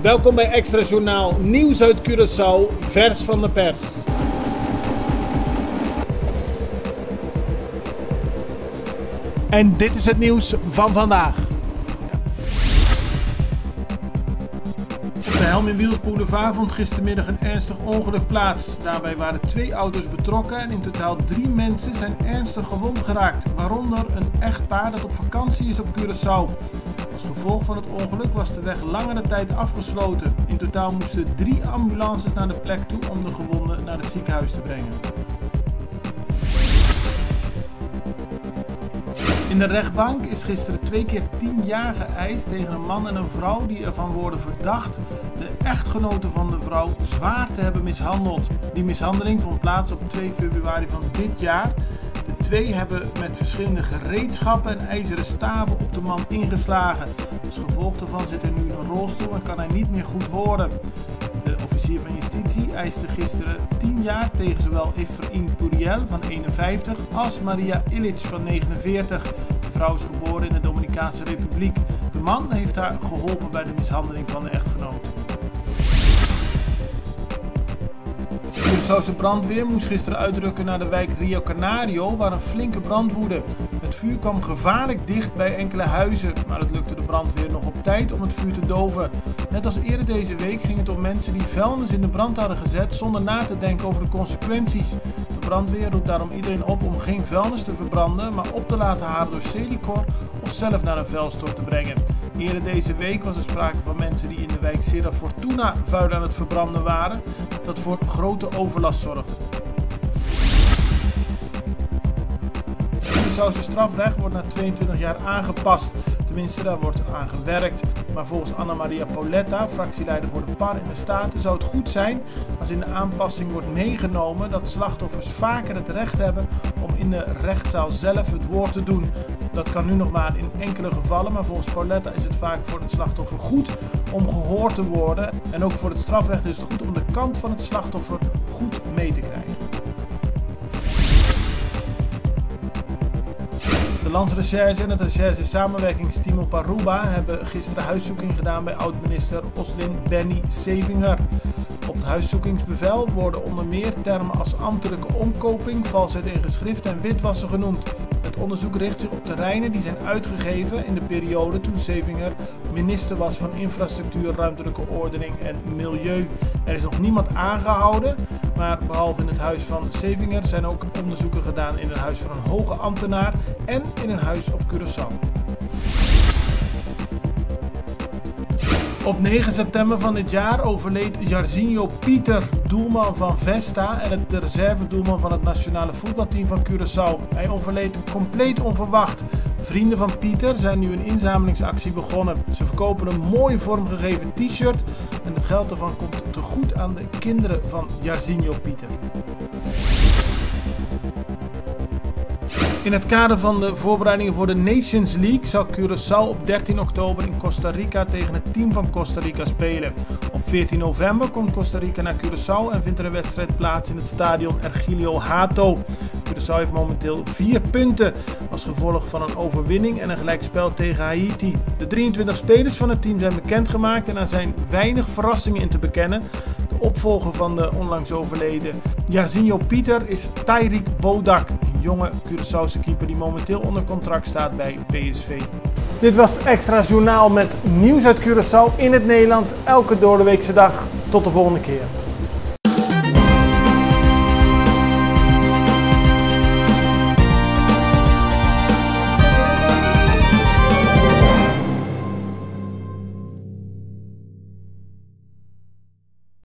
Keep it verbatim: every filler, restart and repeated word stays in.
Welkom bij Extra Journaal, nieuws uit Curaçao, vers van de pers. En dit is het nieuws van vandaag. Op de Helminwiels Boulevard vond gistermiddag een ernstig ongeluk plaats. Daarbij waren twee auto's betrokken en in totaal drie mensen zijn ernstig gewond geraakt. Waaronder een echtpaar dat op vakantie is op Curaçao. Als gevolg van het ongeluk was de weg langere tijd afgesloten. In totaal moesten drie ambulances naar de plek toe om de gewonden naar het ziekenhuis te brengen. In de rechtbank is gisteren twee keer tien jaar geëist tegen een man en een vrouw die ervan worden verdacht de echtgenote van de vrouw zwaar te hebben mishandeld. Die mishandeling vond plaats op twee februari van dit jaar. De twee hebben met verschillende gereedschappen en ijzeren staven op de man ingeslagen. Als gevolg daarvan zit hij nu in een rolstoel en kan hij niet meer goed horen. De officier van justitie eiste gisteren tien jaar tegen zowel Efrain Puriel van eenenvijftig als Maria Illich van negenenveertig. De vrouw is geboren in de Dominicaanse Republiek. De man heeft haar geholpen bij de mishandeling van de echtgenoot. De Curaçaose brandweer moest gisteren uitrukken naar de wijk Rio Canario, waar een flinke brand woedde. Het vuur kwam gevaarlijk dicht bij enkele huizen, maar het lukte de brandweer nog op tijd om het vuur te doven. Net als eerder deze week ging het om mensen die vuilnis in de brand hadden gezet zonder na te denken over de consequenties. De brandweer roept daarom iedereen op om geen vuilnis te verbranden, maar op te laten halen door Celicor of zelf naar een vuilstort te brengen. Eerder deze week was er sprake van mensen die in de wijk Serra Fortuna vuil aan het verbranden waren, dat voor grote overlast zorgde. Het Curaçaose strafrecht wordt na tweeëntwintig jaar aangepast. Tenminste, daar wordt aan gewerkt. Maar volgens Anna Maria Pauletta, fractieleider voor de P A R in de Staten, zou het goed zijn als in de aanpassing wordt meegenomen dat slachtoffers vaker het recht hebben om in de rechtszaal zelf het woord te doen. Dat kan nu nog maar in enkele gevallen, maar volgens Pauletta is het vaak voor het slachtoffer goed om gehoord te worden. En ook voor het strafrecht is het goed om de kant van het slachtoffer goed mee te krijgen. De Landsrecherche en het recherche-samenwerkingsteam op Aruba hebben gisteren huiszoeking gedaan bij oud-minister Oslin Benny Sevinger. Op het huiszoekingsbevel worden onder meer termen als ambtelijke omkoping, valsheid in geschrift en witwassen genoemd. Het onderzoek richt zich op terreinen die zijn uitgegeven in de periode toen Sevinger minister was van Infrastructuur, Ruimtelijke Ordening en Milieu. Er is nog niemand aangehouden, maar behalve in het huis van Sevinger zijn ook onderzoeken gedaan in het huis van een hoge ambtenaar en in een huis op Curaçao. Op negen september van dit jaar overleed Jairzinho Pieter, doelman van Vesta en het de reservedoelman van het nationale voetbalteam van Curaçao. Hij overleed compleet onverwacht. Vrienden van Pieter zijn nu een inzamelingsactie begonnen. Ze verkopen een mooi vormgegeven t-shirt en het geld ervan komt te goed aan de kinderen van Jairzinho Pieter. In het kader van de voorbereidingen voor de Nations League zal Curaçao op dertien oktober in Costa Rica tegen het team van Costa Rica spelen. Op veertien november komt Costa Rica naar Curaçao en vindt er een wedstrijd plaats in het stadion Ergilio Hato. Curaçao heeft momenteel vier punten als gevolg van een overwinning en een gelijkspel tegen Haiti. De drieëntwintig spelers van het team zijn bekendgemaakt en er zijn weinig verrassingen in te bekennen. De opvolger van de onlangs overleden Jairzinho Pieter is Tariq Bodak, een jonge Curaçaose keeper die momenteel onder contract staat bij P S V. Dit was Extra Journaal met nieuws uit Curaçao in het Nederlands elke doordeweekse dag. Tot de volgende keer.